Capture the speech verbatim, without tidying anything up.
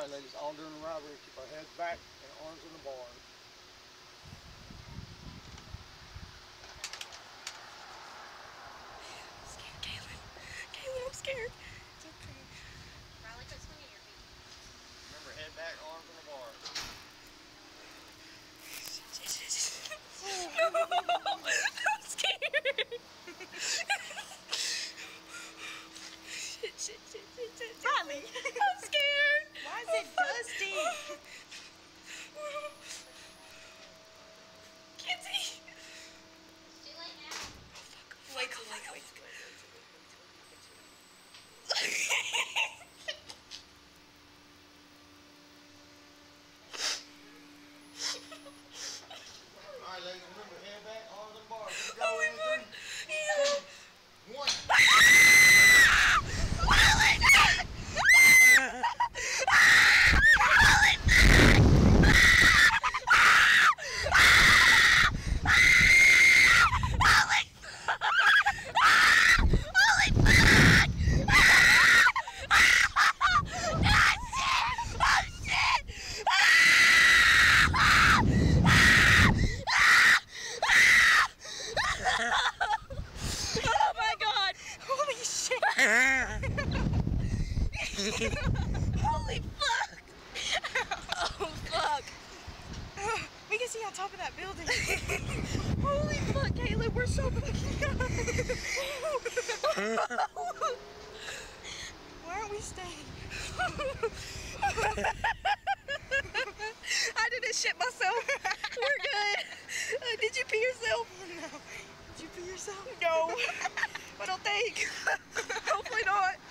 Alright ladies, all doing the right. We're going to keep our heads back and arms in the bar. I'm scared, Kaylin. Kaylin, I'm scared. It's okay. Riley, quit swinging your feet. Remember, head back, arms on the bar. No, I'm scared. Shit, shit, shit, shit, shit. Riley. I'm scared. Why is it dusty? Can't see. It's too late now. Oh, fuck. Wait Fuck, till fuck, later. wait, wait, Alright ladies, remember, head back, arms on the bar. Oh, we won. Yeah. One. Oh my God! Holy shit! Holy fuck! Oh fuck! We can see on top of that building. Holy fuck, Caleb, we're so fucking Why aren't we staying? I didn't shit myself. We're good. Uh, did you pee yourself? No. Did you pee yourself? No. I don't think. Hopefully not.